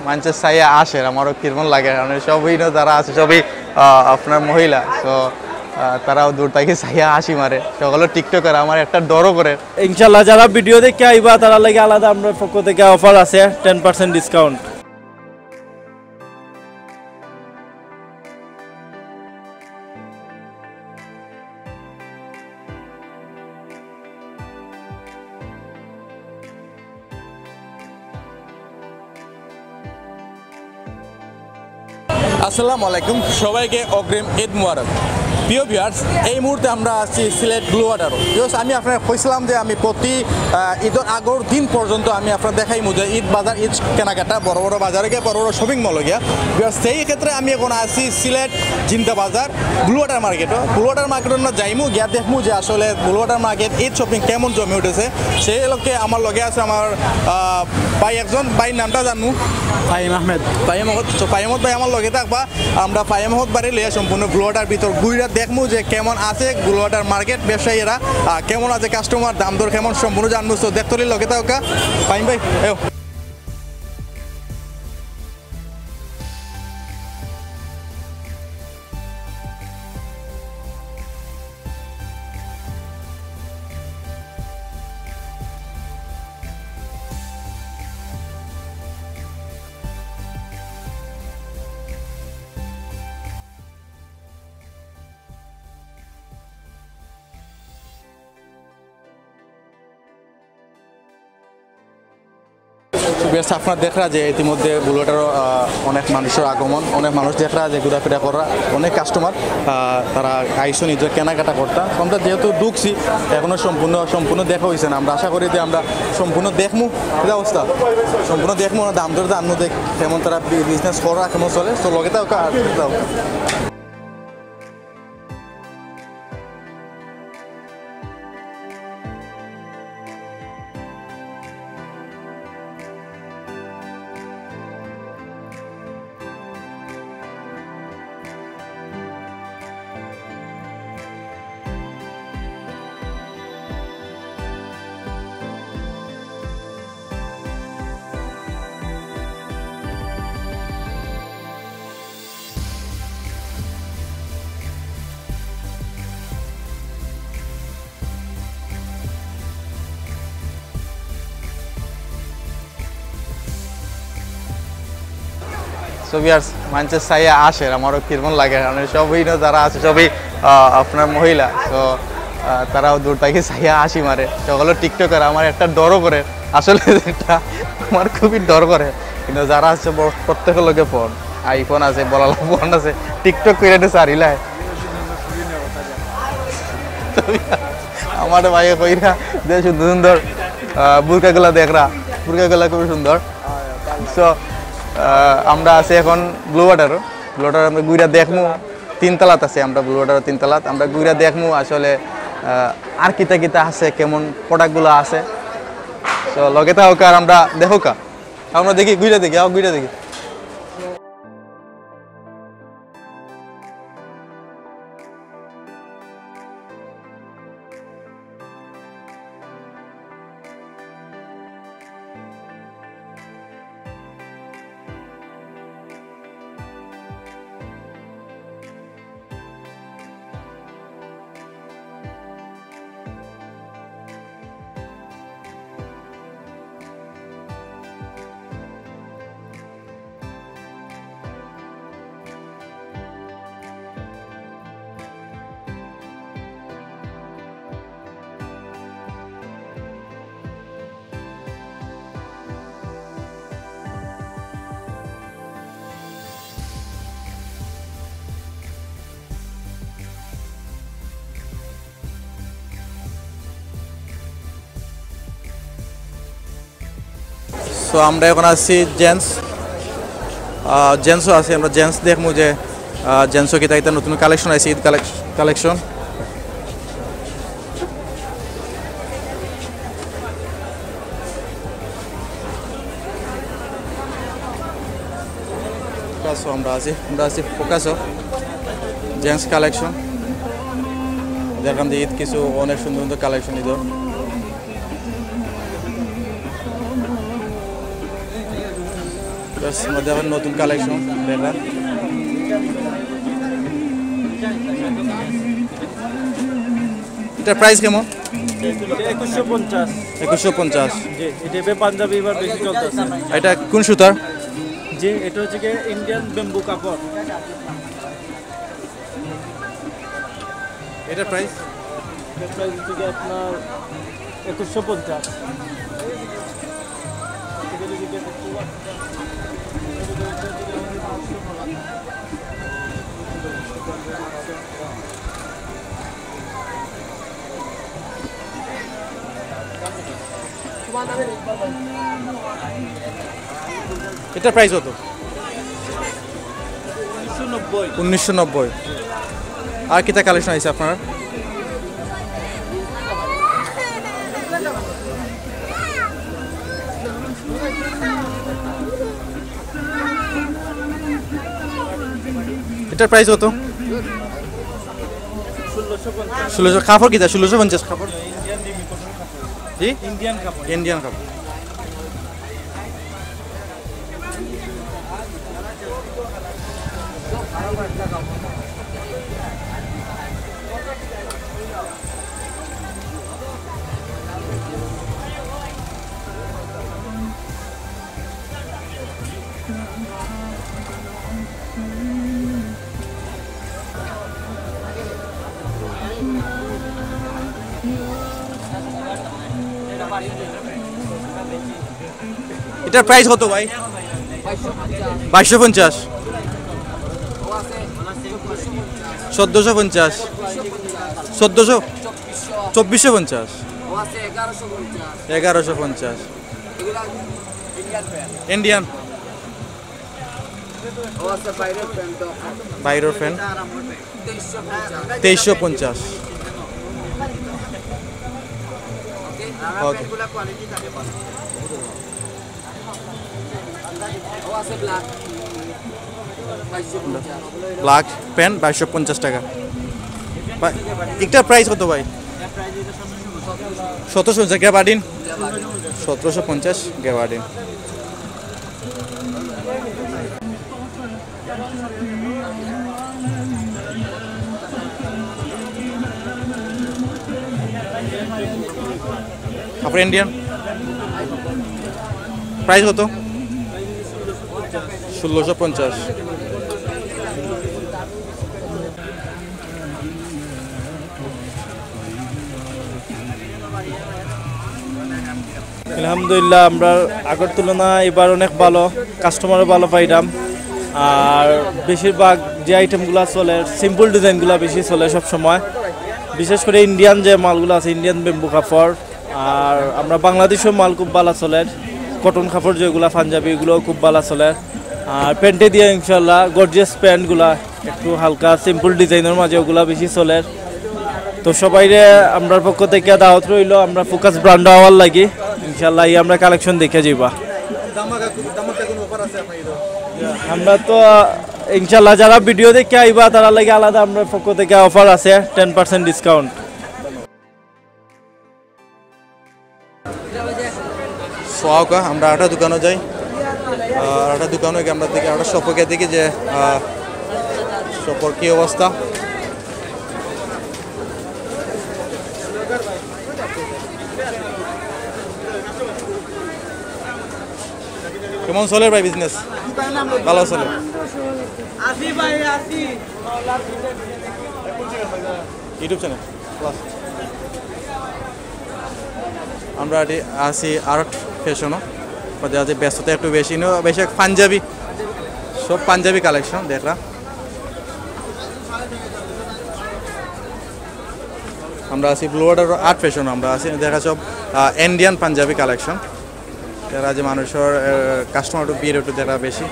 মানুষের চাইয়া আসে আমারও কিরকম লাগে, কারণ সবই যারা আছে সবই আপনার মহিলা, তো তারাও দূর থেকে চাইয়া হাসি মারে, সকলে টিকটকার, আমার একটা ডরও করে। ইনশাল্লাহ যারা ভিডিও দেখে আইবা তারা লাগে আলাদা আমরা পক্ষ থেকে অফার আছে 10% ডিসকাউন্ট। আসসালামু আলাইকুম, সবাইকে অগ্রিম ঈদ মুবারক। প্রিয় ভিউয়ার্স, এই মুহূর্তে আমরা আছি সিলেট ব্লু ওয়াটারও। আমি আপনার কইছিলাম যে আমি প্রতি ঈদের আগর দিন পর্যন্ত আমি আপনার দেখাইমু যে ঈদ বাজার, ঈদ কেনাকাটা, বড় বড় বাজারে গিয়ে, বড় বড় শপিং মলে গিয়া। সেই ক্ষেত্রে আমি এখন আছি Sylhet Zindabazar blue water মার্কেটও। ব্লু ওয়াটার মার্কেটে আমরা যাইমু, গিয়া দেখমু যে আসলে blue water market Eid shopping কেমন জমে উঠেছে। সেই লোককে আমার লগে আছে আমার ভাই একজন, ভাইয়ের নামটা জানমু ফাহিম আহমেদ। ফাহিম আহমদ ভাই আমার লগে থাকবা। আমরা ফাহিম আহমদ বাড়ি লইয়া সম্পূর্ণ ব্লু ওয়াটার ভিতর ঘুরে দেখমু যে কেমন আছে ব্লু ওয়াটার মার্কেট, ব্যবসায়ীরা কেমন আছে, কাস্টমার দাম দর কেমন সম্পূর্ণ জানবো। তো দেখতে লগে থাকা ফাহিম ভাই। আপনার দেখা যে ইতিমধ্যে ব্লু ওয়াটারও অনেক মানুষের আগমন, অনেক মানুষ দেখা যে ঘোরাফেরা করা, অনেক কাস্টমার তারা আইসো নিজের কেনাকাটা করতাম। আমরা যেহেতু ঢুকছি এখনও সম্পূর্ণ দেখা হয়েছে না। আমরা আশা করি যে আমরা সম্পূর্ণ দেখমু কি অবস্থা, সম্পূর্ণ দেখমু, দাম দর জানবো দেখ কেমন তারা বিজনেস করা কেমন চলে। তো লগে তাও ভিউয়ার্স, মানুষের চাইয়া আসে আমারও কিরকম লাগে, কারণ সবই যারা আছে সবই আপনার মহিলা, তো তারাও দূর থেকে চাইয়া হাসি মারে, সকলে টিকটকার, আমার একটা ডরও করে। আসলে এটা আমার খুবই ডর করে, কিন্তু যারা আছে প্রত্যেকের লোকে ফোন, আইফোন আছে, বলালা ফোন আছে, টিকটক করে সারিলায়। আমার ভাই কইরা যে সুন্দর সুন্দর বুরকাগুলা দেখরা, বুরকাগুলা খুবই সুন্দর। সো আমরা আছি এখন ব্লু ওয়াটার আমরা ঘুরে দেখমু, তিনতলাত আছে, আমরা ব্লু ওয়াটার তিনতলাত আমরা ঘুরে দেখমু আসলে আর কিতা কিতা আছে, কেমন প্রোডাক্টগুলো আছে। তো লগে থাকুক আর আমরা দেখো আমরা দেখি, ঘুরে দেখি, ঘুরে দেখি। সো আমরা এখন আছি জেন্টসও আছে, আমরা জেন্টস দেখবো যে জেন্টসও কিতা কিতা নতুন কালেকশন আছে, ঈদ কালেকশন। আমরা আছি ফোকাসও জেন্টস কালেকশন দেখলাম যে ঈদ কিছু অনেক সুন্দর সুন্দর কালেকশন ঈদের। মধ্যে আবার নতুন কালেকশন দেখা। এটার প্রাইস কেমন? 2150। 2150। জি, এটা পাঞ্জাবি এবার বেশি চলতেছে। এটা কোন সুতার? জি, এটা হচ্ছে কি ইন্ডিয়ান বেম্বু কাপড়। এটার প্রাইস? এটার প্রাইস হচ্ছে কি আপনার 2150। এটার প্রাইস কত? 1990। 1990। আর কিটা কালেকশন আছে আপনার? এটার প্রাইস কত? 1600। কাপড় কিটা? 1650 কাপড়? জি, ইন্ডিয়ান কাপড়। ইন্ডিয়ান কাপড়। এটার প্রাইস কত ভাই? 2250। 1450। 1400। 2450। 1150। ইন্ডিয়ান বাইরের ফ্যান 2350। ওকে, ব্ল্যাক প্যান্ট 2250 টাকা। একটা প্রাইস কত ভাই? 1750 গ্যাবার্ডিন। 1750 গ্যাবার্ডিন। তারপর ইন্ডিয়ান প্রাইস কত? 1650। আলহামদুলিল্লাহ আমরা আগের তুলনায় এবার অনেক ভালো, কাস্টমারও ভালো পাইলাম। আর বেশিরভাগ যে আইটেমগুলো চলে সিম্পল ডিজাইনগুলো বেশি চলে সব সময়, বিশেষ করে ইন্ডিয়ান যে মালগুলো আছে ইন্ডিয়ান বেম্বু কাপড়। আর আমরা বাংলাদেশেও মাল খুব ভালো চলে, কটন কাপড় যেগুলো পাঞ্জাবি এগুলোও খুব ভালো চলে। আর প্যান্টে দিয়ে ইনশাল্লাহ গর্জিয়াস প্যান্টগুলা একটু হালকা সিম্পল ডিজাইনের মাঝে ওগুলা বেশি চলে। তো সবাইরে আমরার পক্ষ থেকে দাওয়াত রইল, আমরা ফোকাস ব্র্যান্ড হওয়ার লাগি ইনশাল্লাহ আমরা কালেকশন দেখে যাইবা। আমরা তো ইনশাল্লাহ যারা ভিডিও দেখে আইবা তারা লাগে আলাদা আমরা পক্ষ থেকে অফার আছে 10% ডিসকাউন্ট। সোয়াকা আমরা আটা দোকানে যাই, আটা দোকানে গিয়ে আমরা দেখি আটা শপকে দেখি যে শপর কী অবস্থা। কেমন চলে ভাই বিজনেস? ভালো চলে। ইউটিউব চ্যানেল আমরা আছি আর্ট ফ্যাশনও, যাতে ব্যস্ততা একটু বেশি বেশি পাঞ্জাবি, সব পাঞ্জাবি কালেকশন দেখরা। আমরা আছি ব্লুয়ার্ডার আর্ট ফ্যাশন, আমরা আছি দেখা সব ইন্ডিয়ান পাঞ্জাবি কালেকশন। যারা যে মানুষের কাস্টমার একটু ভিড় একটু দেখা বেশি।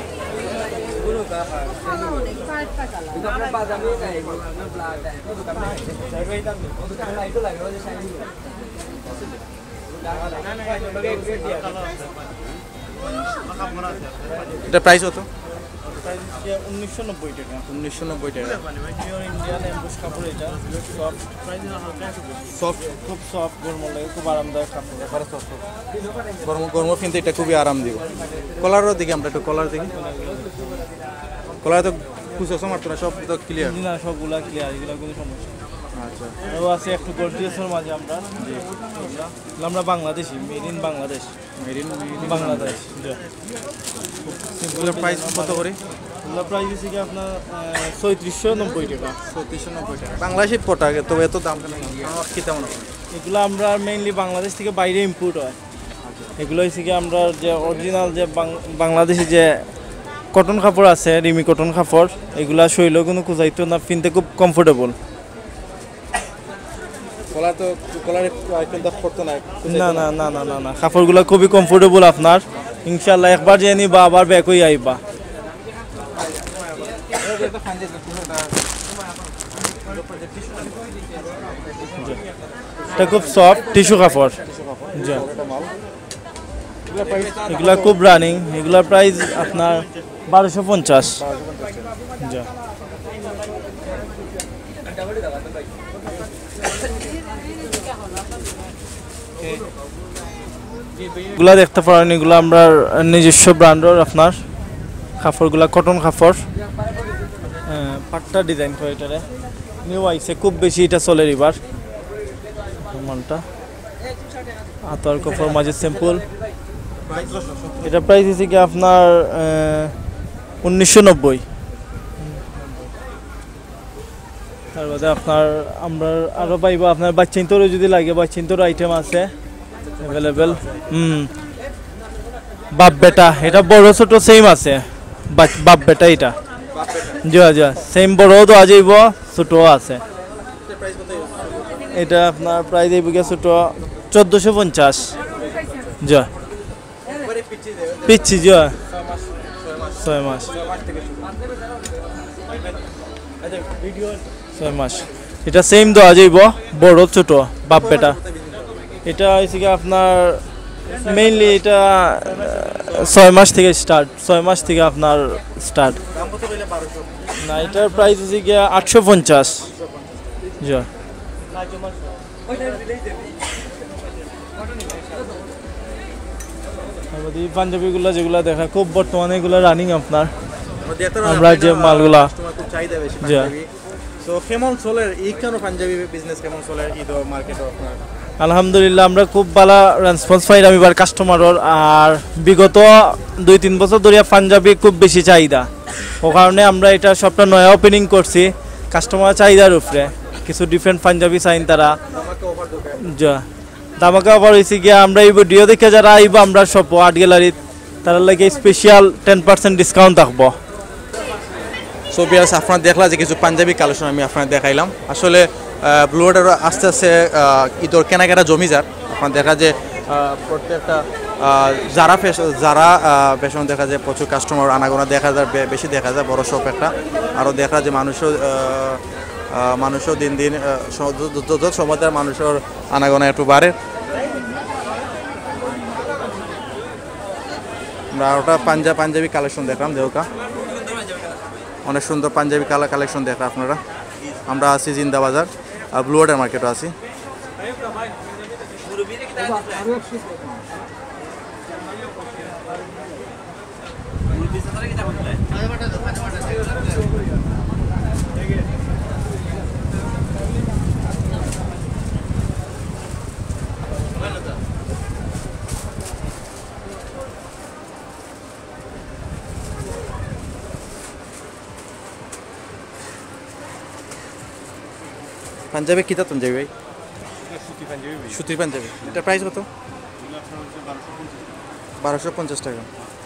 এটা প্রাইস কত? প্রাইস 1990 টাকা। 1990 টাকা। পিওর ইন্ডিয়ান এমবোস কাপড় এটা, সফট, সফট, খুব সফট, গরম লাগে, খুব আরামদায়ক কাপড়। এবারে সফট। গরম গরম কিন্তু এটা খুবই আরাম দিব। কলারের দিকে আমরা একটু কলার দিকে। কলার তো কুচো মারতো না, সব তো ক্লিয়ার। না, সবগুলা ক্লিয়ার, এগুলা কোনো সমস্যা নেই। আচ্ছা, এও আছে একটু গর্জিয়াসের মাঝে আমরা, এগুলা আমরা বাংলাদেশি, মেড ইন বাংলাদেশ, বাংলাদেশ। এগুলোর প্রাইস কত করে? এগুলো প্রাইস হচ্ছে কি আপনার 3690 টাকা। 3690 টাকা। বাংলাদেশি প্রোডাক্ট, তবে এত দাম কেন? কি তেমন? এগুলো আমরা মেইনলি বাংলাদেশ থেকে বাইরে ইম্পোর্ট হয়। এগুলো হচ্ছে কি আমরা যে অরিজিনাল যে বাংলাদেশি যে কটন কাপড় আছে, রিমি কটন কাপড়, এগুলা শৈল কোনো কুজাইতো না, পিনতে খুব কমফোর্টেবল। কলার তো কলারে কিন্তু পড়তো না। না না না না না না, কাপড়গুলো খুবই কমফোর্টেবল আপনার। ইনশাল্লাহ একবার যে নিবা আবার ব্যাক হয়ে আইবা। এটা খুব সফট টিস্যু কাপড়। এগুলা খুব রানিং, এগুলার প্রাইস আপনার 1250। এগুলা দেখতে পারেন, এগুলো আমরা নিজস্ব ব্র্যান্ডের আপনার কাপড়গুলা, কটন কাপড়, পাট্টা ডিজাইন করে এটারে নিউ আইসে, খুব বেশি এটা চলে এবার মালটা। হাতার কাপড় মাঝে সিম্পল, এটা প্রাইস হচ্ছে কি আপনার 1990। তার বাদে আপনার আমরা আরও পাইবা আপনার বাচ্চিন্তরও যদি লাগে, বাচ্চিন্তর আইটেম আছে অ্যাভেলেবেল। বাপ বেটা, এটা বড় ছোট সেম আছে, বাপ বেটা এটা। যা যা সেম, বড়ও তো আজইব, ছোটও আছে। এটা আপনার প্রাইস এই বিঘা ছোট 1450। যা পিচ্ছি, যা 6 মাস, 6 মাস। এটা সেম দেওয়া যাইব, বড় ছোট বাপ বেটা। এটা হচ্ছে কি আপনার মেইনলি এটা 6 মাস থেকে স্টার্ট, 6 মাস থেকে আপনার স্টার্ট। না, এটার প্রাইস হচ্ছে কি 850। যা পাঞ্জাবিগুলো যেগুলো দেখা খুব বর্তমানে এগুলো রানিং আপনার, আমরা যে মালগুলা। কেমন চলে এই কেন পাঞ্জাবি বিজনেস, কেমন চলে ঈদ মার্কেট আপনার? আলহামদুলিল্লাহ আমরা খুব ভালো রেসপন্স পাইলাম এবার কাস্টমারের। আর বিগত 2-3 বছর ধরে পাঞ্জাবি খুব বেশি চাহিদা, ও কারণে আমরা এটা সবটা নয়া ওপেনিং করছি কাস্টমার চাহিদার উপরে। কিছু ডিফারেন্ট পাঞ্জাবি চাইন তারা, যা ধামাকা অফার হয়েছে গিয়া আমরা এই ভিডিও দেখে যারা আইব আমরা সব আর্ট গ্যালারিত, তার লাগে স্পেশাল 10% ডিসকাউন্ট থাকবো। সো বিয়ার্স, আপনারা দেখলা যে কিছু পাঞ্জাবি কালেকশন আমি আপনারা দেখাইলাম। আসলে ব্লু ওয়াটার আস্তে আস্তে ঈদর কেনাকাটা জমি যার। আপনারা দেখা যে প্রত্যেকটা যারা ফ্যাশন দেখা যায় প্রচুর কাস্টমার আনাগোনা দেখা যায়, বেশি দেখা যায়, বড় শপ একটা। আরও দেখা যায় মানুষও দিন দিন যত সময় মানুষের আনাগোনা একটু বাড়ে। আমরা ওটা পাঞ্জাবি কালেকশন দেখলাম, দেওকা অনেক সুন্দর পাঞ্জাবি কালেকশন দেখা আপনারা। আমরা আছি জিন্দা বাজার, ব্লু ওয়াটার মার্কেটও আছি। পাঞ্জাবি কিতা পাঞ্জাবি ভাই? সুতির পাঞ্জাবি। এটা প্রাইস কত? 1250 টাকা।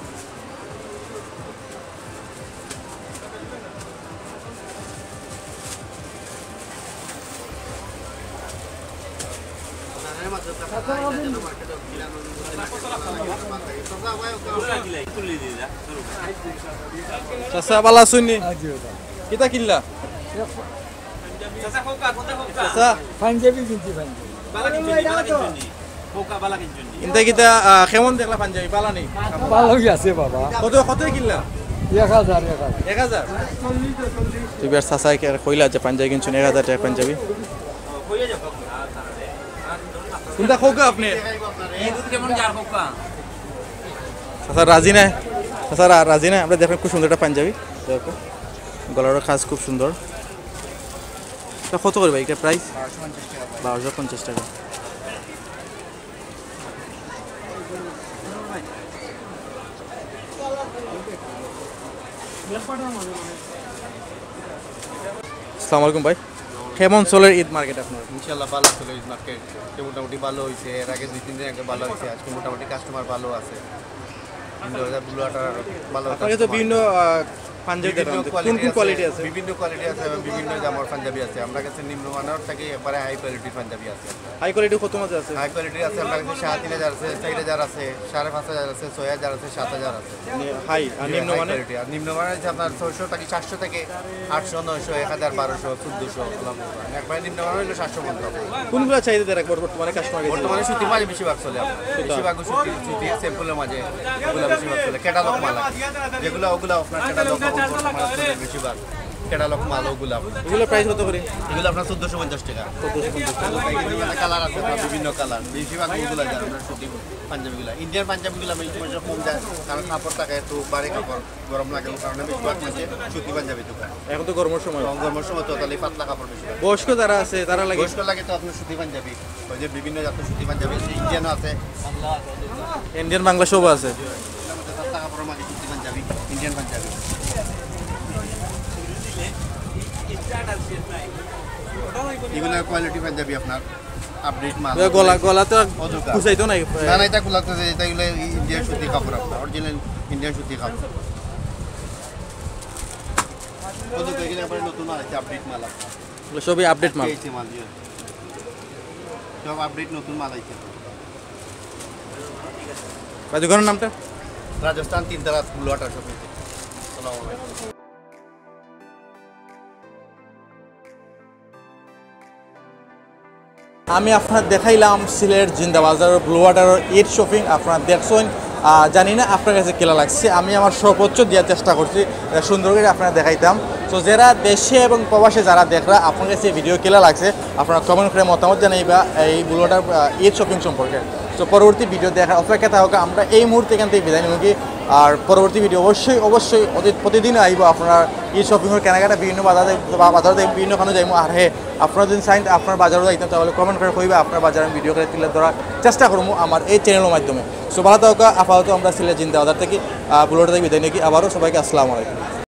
চাচা বালা শুনি কিতা কিনলা? পাঞ্জাবি কিনছি, ইনতা কিতা কেমন দেখলা পাঞ্জাবি? বালা নেই, ভালোই আছে বাবা। কত কিনলা? 1000 1000 তুই বের সাসাই কে কইলা যে পাঞ্জাবি কিনছেন 1000 টাকা পাঞ্জাবি কোনটা খোকা আপনি সাসা রাজি না সাসা রাজি না আমরা দেখেন খুব সুন্দর একটা পাঞ্জাবি দেখো গলার কাজ খুব সুন্দর এটা কত করে ভাই এটা প্রাইস 1250 টাকা আসসালামু আলাইকুম ভাই কেমন চলে ঈদ মার্কেট আপনার ইনশাল্লাহ ভালো চলে ঈদ মার্কেট মোটামুটি ভালো হয়েছে এর আগে 2-3 দিন আগে ভালো হয়েছে আজকে মোটামুটি কাস্টমার ভালো আছে ব্লু ওয়াটার ভালো আপনার কাছে বিভিন্ন পাঞ্জাবি দেখলাম কোন কোন কোয়ালিটি আছে বিভিন্ন কোয়ালিটি আছে এবং বিভিন্ন দামের পাঞ্জাবি আছে আমরা কাছে নিম্নমানের থেকে একবারে হাই কোয়ালিটির পাঞ্জাবি আছে হাই কোয়ালিটি কত মাঝে আছে হাই কোয়ালিটির আছে আমরা কাছে 3500 আছে 4000 আছে 5500 আছে 6000 আছে 7000 আছে হাই আর নিম্ন মানে কোয়ালিটি আর নিম্নমানের আছে আপনার 600 থেকে 400 থেকে 800 900 1000 1200 1400 একবারে নিম্নমানের হলো 700 পর্যন্ত কোনগুলো চাহিদা দেয় রাখবো বর্তমানে কাস্টমার কাছে বর্তমানে সুতির মাঝে বেশিরভাগ চলে বেশিরভাগ সুতি স্যাম্পলের মাঝে ওগুলো বেশিরভাগ চলে ক্যাটালগ মাল যেগুলো ওগুলো আপনার ক্যাটালগ বেশিরভাগ ক্যাটালগ মাল ওগুলো এগুলো প্রাইস কত করে এগুলো আপনার 1450 টাকা 1450 কালার আছে আপনার বিভিন্ন কালার বেশিরভাগ ওগুলো যায় আপনার সুতি পাঞ্জাবিগুলো ইন্ডিয়ান পাঞ্জাবিগুলো আমি একটু কম যায় কারণ কাপড় থাকে একটু বাড়ি কাপড় গরম লাগে কারণে বেশিরভাগ মাঝে সুতি পাঞ্জাবি তো এখন তো গরমের সময় গরমের সময় তো তাহলে পাতলা কাপড় বেশি বয়স্ক যারা আছে তারা লাগে বয়স্ক লাগে তো আপনার সুতি পাঞ্জাবি ওই যে বিভিন্ন জাতের সুতি পাঞ্জাবি আছে ইন্ডিয়ানও আছে ইন্ডিয়ান বাংলা সব আছে পাতলা কাপড়ের মাঝে সুতি পাঞ্জাবি ইন্ডিয়ান পাঞ্জাবি এগুলো কোয়ালিটি পাঞ্জাবি আপনার আপডেট মাল গলা তো কুচাইতো নাই না না এটা গুলাতে এটা এগুলো ইন্ডিয়ান সুতি কাপড় আপনার অরিজিনাল ইন্ডিয়ান সুতি কাপড় ওদের এগুলো আবার নতুন মাল আছে আপডেট মাল আপনার সবই আপডেট মাল এই মাল দিয়ে সব আপডেট নতুন মাল আছে দোকানের নামটা রাজস্থান তিনতলা ব্লু ওয়াটার শপ আসসালামু আলাইকুম আমি আপনার দেখাইলাম Sylhet Zindabazar blue water Eid shopping আপনারা দেখছেন জানি না আপনার কাছে কেলা লাগছে আমি আমার সর্বোচ্চ দেওয়ার চেষ্টা করছি সুন্দর করে আপনারা দেখাইতাম তো যারা দেশে এবং প্রবাসে যারা দেখরা আপনার কাছে ভিডিও কেলা লাগছে আপনারা কমেন্ট করে মতামত জানাইবা এই ব্লু ওয়াটার ঈদ শপিং সম্পর্কে তো পরবর্তী ভিডিও দেখার অপেক্ষা থাকুক আমরা এই মুহূর্তে এখান থেকে বিদায় নিব কি আর পরবর্তী ভিডিও অবশ্যই প্রতিদিন আইব আপনার ঈদ শপিংয়ের কেনাকাটা বিভিন্ন বাজারে বিভিন্ন খানো যাইব আর হে আপনারা যদি চাইন আপনার বাজারও যাইতেন তাহলে কমেন্ট করে কইবা আপনার বাজারে ভিডিও করে তুলে ধরার চেষ্টা করবো আমার এই চ্যানেলের মাধ্যমে সো ভালো থাকুক আপাতত আমরা সিলেট জিন্দাবাজার থেকে ব্লু ওয়াটার থেকে বিদায় নিয়ে আবারও সবাইকে আসসালামু আলাইকুম